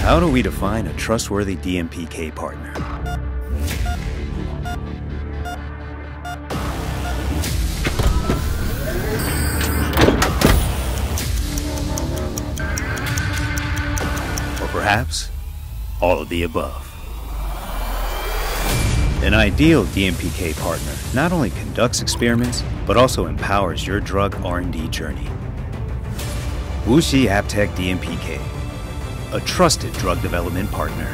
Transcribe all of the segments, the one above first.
How do we define a trustworthy DMPK partner? Or perhaps all of the above. An ideal DMPK partner not only conducts experiments, but also empowers your drug R&D journey. WuXi AppTec DMPK, a trusted drug development partner.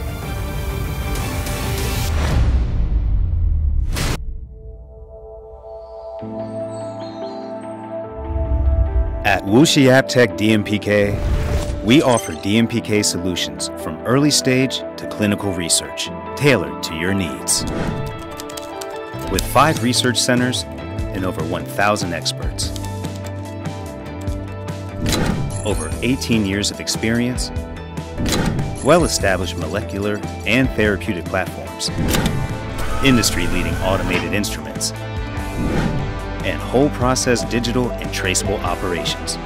At WuXi AppTec DMPK, we offer DMPK solutions from early stage to clinical research, tailored to your needs. With 5 research centers and over 1,000 experts. Over 18 years of experience, well-established molecular and therapeutic platforms, industry-leading automated instruments, and whole process digital and traceable operations.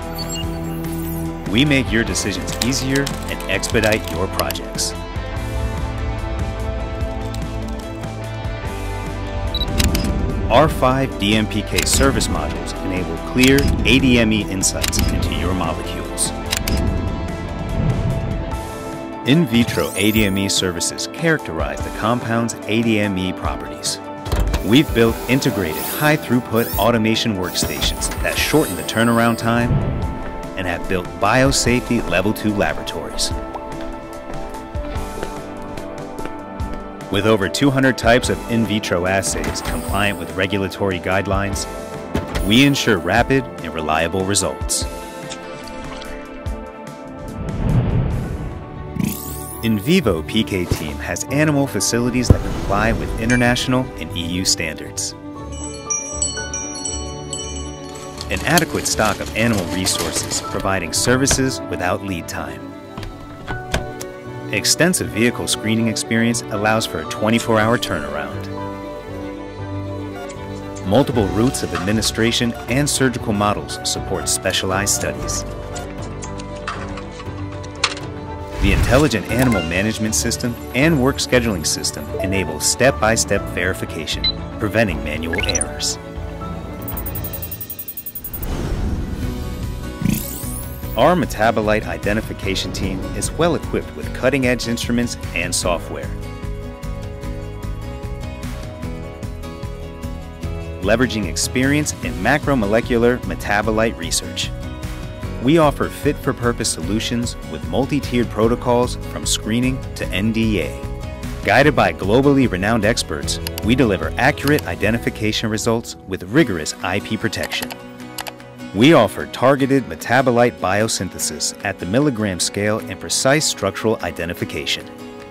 We make your decisions easier and expedite your projects. Our 5 DMPK service modules enable clear ADME insights into your molecules. In Vitro ADME services characterize the compound's ADME properties. We've built integrated high-throughput automation workstations that shorten the turnaround time and have built biosafety Level 2 laboratories. With over 200 types of in vitro assays compliant with regulatory guidelines, we ensure rapid and reliable results. In Vivo PK team has animal facilities that comply with international and EU standards. An adequate stock of animal resources providing services without lead time. Extensive vehicle screening experience allows for a 24-hour turnaround. Multiple routes of administration and surgical models support specialized studies. The Intelligent Animal Management System and Work Scheduling System enable step-by-step verification, preventing manual errors. Our Metabolite Identification team is well equipped with cutting-edge instruments and software. Leveraging experience in macromolecular metabolite research. We offer fit-for-purpose solutions with multi-tiered protocols from screening to NDA. Guided by globally renowned experts, we deliver accurate identification results with rigorous IP protection. We offer targeted metabolite biosynthesis at the milligram scale and precise structural identification.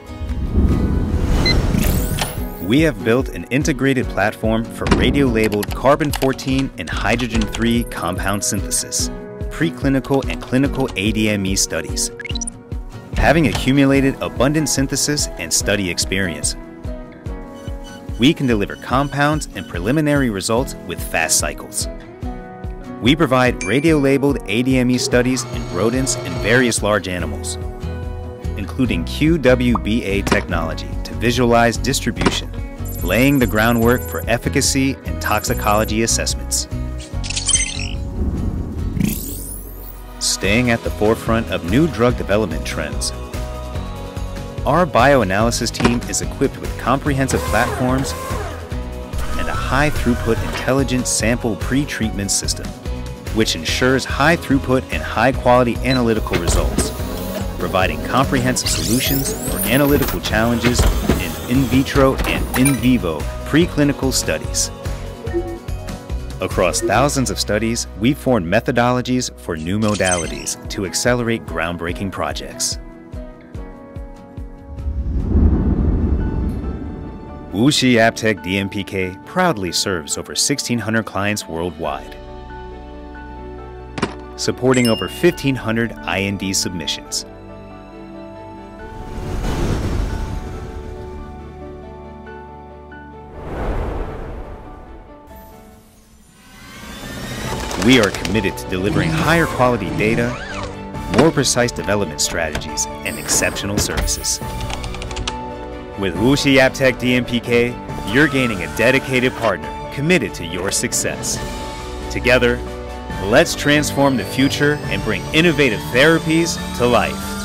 We have built an integrated platform for radiolabeled carbon-14 and hydrogen-3 compound synthesis, preclinical and clinical ADME studies. Having accumulated abundant synthesis and study experience, we can deliver compounds and preliminary results with fast cycles. We provide radiolabeled ADME studies in rodents and various large animals, including QWBA technology to visualize distribution, laying the groundwork for efficacy and toxicology assessments. Staying at the forefront of new drug development trends, our bioanalysis team is equipped with comprehensive platforms and a high-throughput intelligent sample pre-treatment system, which ensures high-throughput and high-quality analytical results, providing comprehensive solutions for analytical challenges in vitro and in vivo preclinical studies. Across thousands of studies, we've formed methodologies for new modalities to accelerate groundbreaking projects. WuXi AppTec DMPK proudly serves over 1,600 clients worldwide, supporting over 1,500 IND submissions. We are committed to delivering higher quality data more precise development strategies, and exceptional services. With WuXi AppTec DMPK, you're gaining a dedicated partner committed to your success. Together, let's transform the future and bring innovative therapies to life.